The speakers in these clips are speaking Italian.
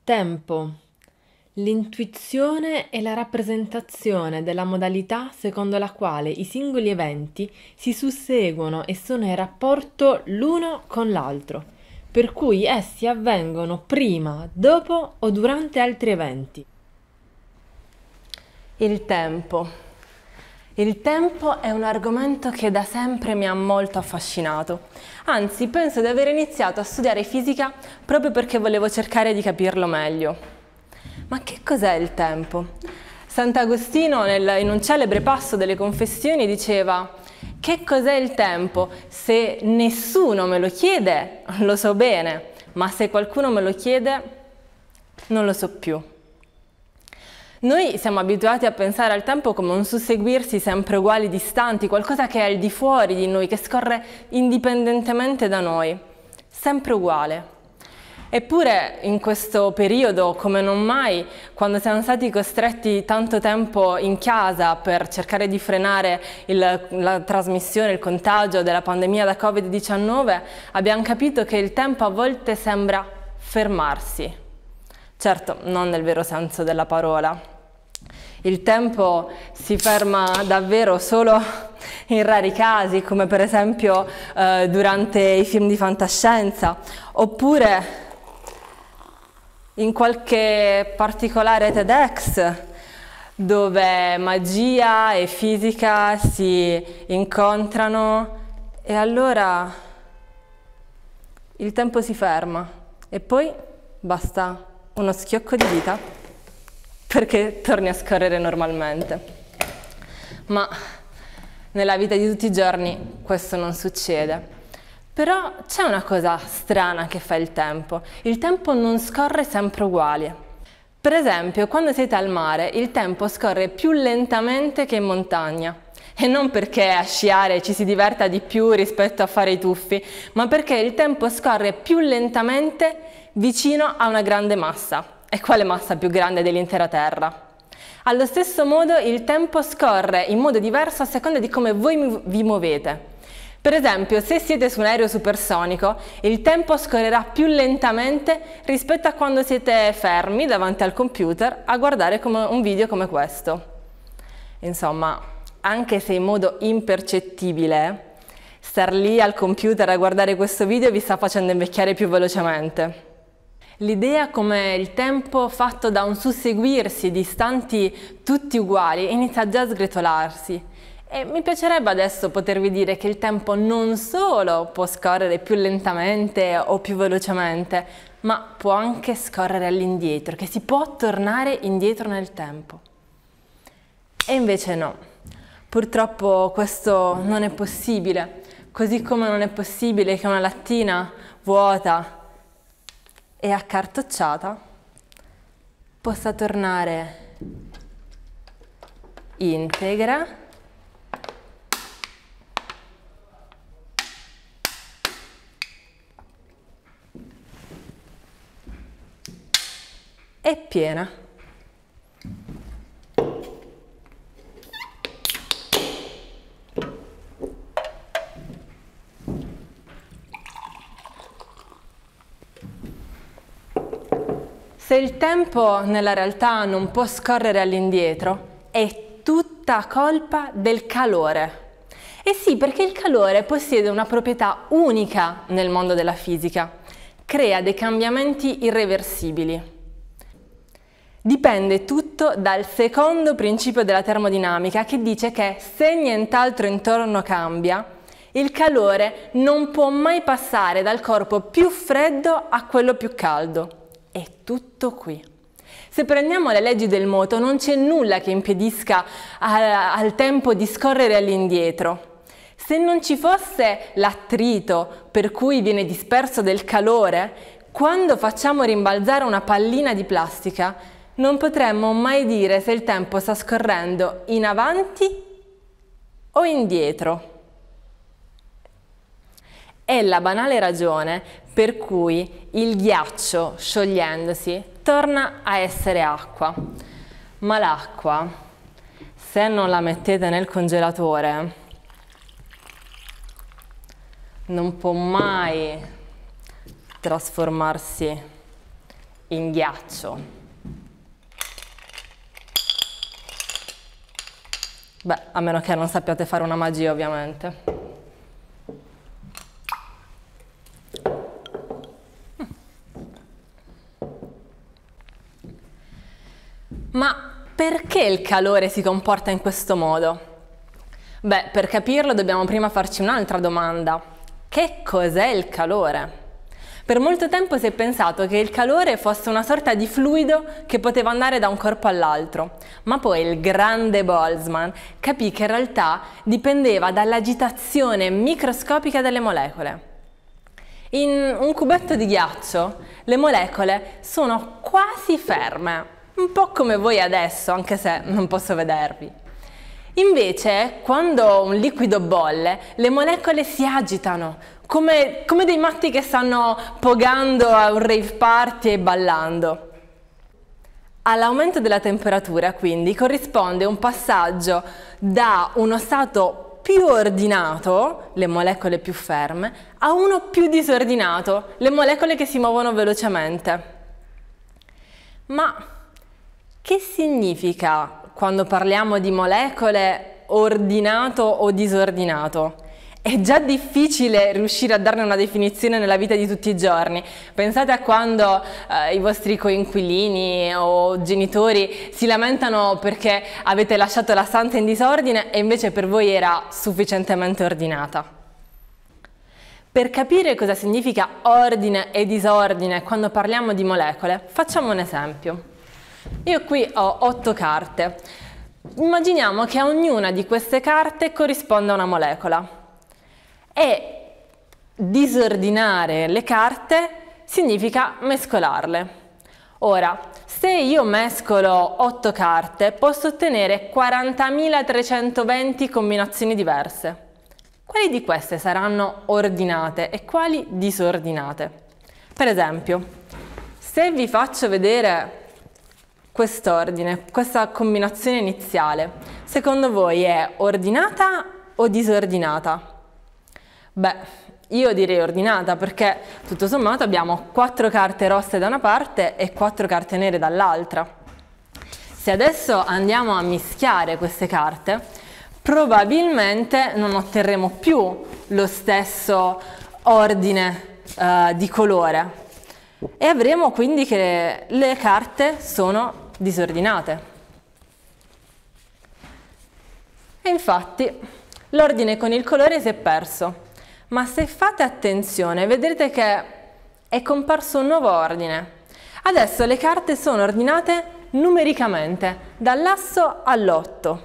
Tempo. L'intuizione è la rappresentazione della modalità secondo la quale i singoli eventi si susseguono e sono in rapporto l'uno con l'altro, per cui essi avvengono prima, dopo o durante altri eventi. Il tempo. Il tempo è un argomento che da sempre mi ha molto affascinato. Anzi, penso di aver iniziato a studiare fisica proprio perché volevo cercare di capirlo meglio. Ma che cos'è il tempo? Sant'Agostino, in un celebre passo delle Confessioni, diceva: che cos'è il tempo? Se nessuno me lo chiede, lo so bene, ma se qualcuno me lo chiede, non lo so più. Noi siamo abituati a pensare al tempo come un susseguirsi sempre uguali, distanti, qualcosa che è al di fuori di noi, che scorre indipendentemente da noi, sempre uguale. Eppure in questo periodo, come non mai, quando siamo stati costretti tanto tempo in casa per cercare di frenare la trasmissione, il contagio della pandemia da Covid-19, abbiamo capito che il tempo a volte sembra fermarsi. Certo, non nel vero senso della parola. Il tempo si ferma davvero solo in rari casi, come per esempio durante i film di fantascienza, oppure in qualche particolare TEDx, dove magia e fisica si incontrano e allora il tempo si ferma e poi basta uno schiocco di dita perché torni a scorrere normalmente. Ma nella vita di tutti i giorni questo non succede. Però c'è una cosa strana che fa il tempo. Il tempo non scorre sempre uguale. Per esempio, quando siete al mare, il tempo scorre più lentamente che in montagna. E non perché a sciare ci si diverta di più rispetto a fare i tuffi, ma perché il tempo scorre più lentamente vicino a una grande massa. E quale massa più grande dell'intera Terra? Allo stesso modo il tempo scorre in modo diverso a seconda di come voi vi muovete. Per esempio, se siete su un aereo supersonico, il tempo scorrerà più lentamente rispetto a quando siete fermi davanti al computer a guardare un video come questo. Insomma, anche se in modo impercettibile, star lì al computer a guardare questo video vi sta facendo invecchiare più velocemente. L'idea come il tempo fatto da un susseguirsi di istanti tutti uguali inizia già a sgretolarsi e mi piacerebbe adesso potervi dire che il tempo non solo può scorrere più lentamente o più velocemente, ma può anche scorrere all'indietro, che si può tornare indietro nel tempo. E invece no, purtroppo questo non è possibile, così come non è possibile che una lattina vuota e accartocciata possa tornare integra e piena. Se il tempo nella realtà non può scorrere all'indietro, è tutta colpa del calore. E sì, perché il calore possiede una proprietà unica nel mondo della fisica. Crea dei cambiamenti irreversibili. Dipende tutto dal secondo principio della termodinamica che dice che se nient'altro intorno cambia, il calore non può mai passare dal corpo più freddo a quello più caldo. È tutto qui. Se prendiamo le leggi del moto, non c'è nulla che impedisca al tempo di scorrere all'indietro. Se non ci fosse l'attrito per cui viene disperso del calore, quando facciamo rimbalzare una pallina di plastica, non potremmo mai dire se il tempo sta scorrendo in avanti o indietro. È la banale ragione per cui il ghiaccio, sciogliendosi, torna a essere acqua. Ma l'acqua, se non la mettete nel congelatore, non può mai trasformarsi in ghiaccio. Beh, a meno che non sappiate fare una magia, ovviamente. Ma perché il calore si comporta in questo modo? Beh, per capirlo dobbiamo prima farci un'altra domanda. Che cos'è il calore? Per molto tempo si è pensato che il calore fosse una sorta di fluido che poteva andare da un corpo all'altro, ma poi il grande Boltzmann capì che in realtà dipendeva dall'agitazione microscopica delle molecole. In un cubetto di ghiaccio le molecole sono quasi ferme, un po' come voi adesso, anche se non posso vedervi. Invece, quando un liquido bolle, le molecole si agitano, come dei matti che stanno pogando a un rave party e ballando. All'aumento della temperatura, quindi, corrisponde un passaggio da uno stato più ordinato, le molecole più ferme, a uno più disordinato, le molecole che si muovono velocemente. Ma che significa quando parliamo di molecole ordinato o disordinato? È già difficile riuscire a darne una definizione nella vita di tutti i giorni. Pensate a quando i vostri coinquilini o genitori si lamentano perché avete lasciato la stanza in disordine e invece per voi era sufficientemente ordinata. Per capire cosa significa ordine e disordine quando parliamo di molecole, facciamo un esempio. Io qui ho 8 carte. Immaginiamo che a ognuna di queste carte corrisponda una molecola. E disordinare le carte significa mescolarle. Ora, se io mescolo 8 carte, posso ottenere 40.320 combinazioni diverse. Quali di queste saranno ordinate e quali disordinate? Per esempio, se vi faccio vedere quest'ordine, questa combinazione iniziale, secondo voi è ordinata o disordinata? Beh, io direi ordinata perché tutto sommato abbiamo 4 carte rosse da una parte e 4 carte nere dall'altra. Se adesso andiamo a mischiare queste carte, probabilmente non otterremo più lo stesso ordine di colore e avremo quindi che le carte sono disordinate. E infatti l'ordine con il colore si è perso. Ma se fate attenzione vedrete che è comparso un nuovo ordine. Adesso le carte sono ordinate numericamente, dall'asso all'8.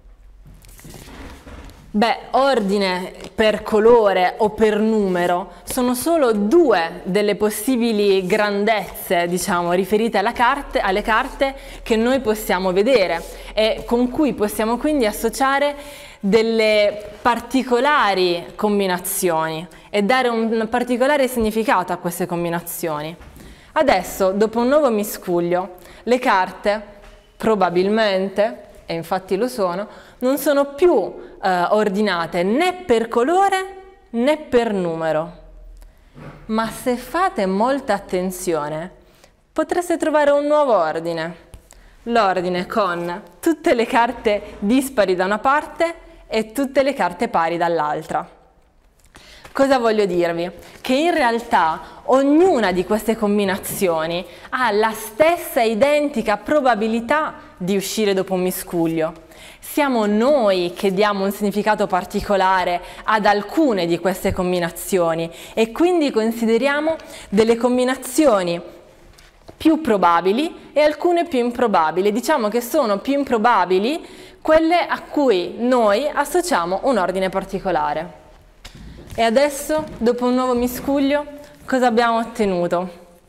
Beh, ordine per colore o per numero sono solo 2 delle possibili grandezze, diciamo, riferite alle carte che noi possiamo vedere e con cui possiamo quindi associare delle particolari combinazioni e dare un particolare significato a queste combinazioni. Adesso, dopo un nuovo miscuglio, le carte probabilmente, e infatti lo sono, non sono più ordinate né per colore né per numero. Ma se fate molta attenzione, potreste trovare un nuovo ordine. L'ordine con tutte le carte dispari da una parte e tutte le carte pari dall'altra. Cosa voglio dirvi? Che in realtà ognuna di queste combinazioni ha la stessa identica probabilità di uscire dopo un miscuglio. Siamo noi che diamo un significato particolare ad alcune di queste combinazioni e quindi consideriamo delle combinazioni più probabili e alcune più improbabili. Diciamo che sono più improbabili quelle a cui noi associamo un ordine particolare. E adesso, dopo un nuovo miscuglio, cosa abbiamo ottenuto?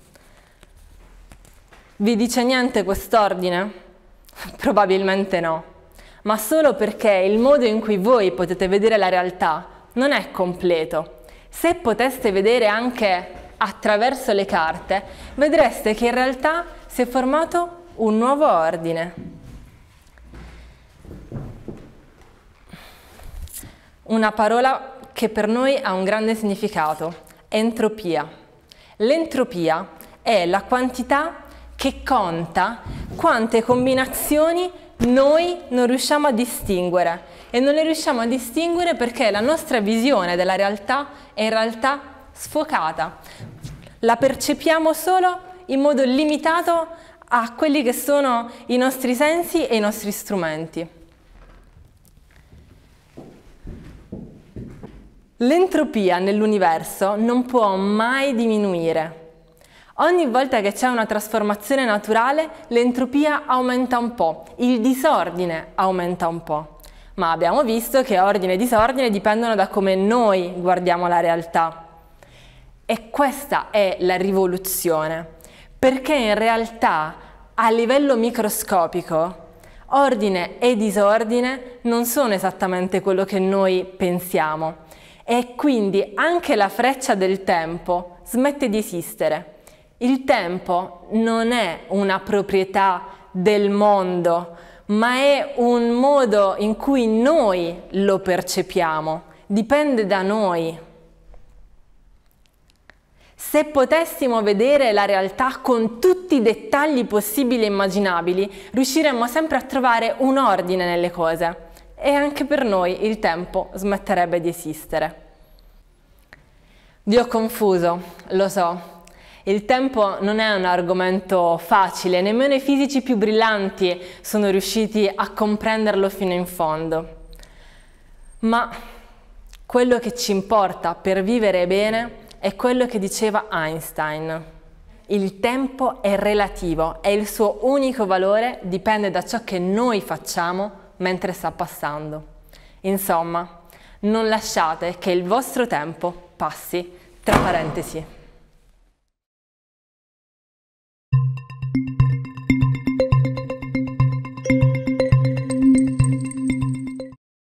Vi dice niente quest'ordine? Probabilmente no, ma solo perché il modo in cui voi potete vedere la realtà non è completo. Se poteste vedere anche attraverso le carte, vedreste che in realtà si è formato un nuovo ordine. Una parola che per noi ha un grande significato, entropia. L'entropia è la quantità che conta quante combinazioni noi non riusciamo a distinguere. E non le riusciamo a distinguere perché la nostra visione della realtà è in realtà sfocata. La percepiamo solo in modo limitato a quelli che sono i nostri sensi e i nostri strumenti. L'entropia nell'universo non può mai diminuire. Ogni volta che c'è una trasformazione naturale, l'entropia aumenta un po', il disordine aumenta un po'. Ma abbiamo visto che ordine e disordine dipendono da come noi guardiamo la realtà. E questa è la rivoluzione, perché in realtà a livello microscopico ordine e disordine non sono esattamente quello che noi pensiamo e quindi anche la freccia del tempo smette di esistere. Il tempo non è una proprietà del mondo, ma è un modo in cui noi lo percepiamo, dipende da noi. Se potessimo vedere la realtà con tutti i dettagli possibili e immaginabili, riusciremmo sempre a trovare un ordine nelle cose e anche per noi il tempo smetterebbe di esistere. Vi ho confuso, lo so. Il tempo non è un argomento facile, nemmeno i fisici più brillanti sono riusciti a comprenderlo fino in fondo. Ma quello che ci importa per vivere bene è quello che diceva Einstein. Il tempo è relativo e il suo unico valore dipende da ciò che noi facciamo mentre sta passando. Insomma, non lasciate che il vostro tempo passi tra parentesi.